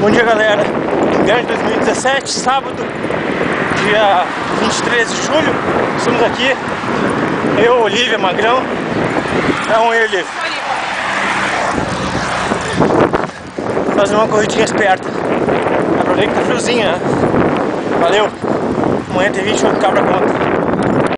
Bom dia, galera. Grande 2017, sábado, dia 23 de julho. Estamos aqui, eu, Olívia, Magrão. É um eu, Olívia. Fazer uma corridinha esperta. Aproveita que tá friozinho, né? Valeu. Amanhã tem 28 cabra conta.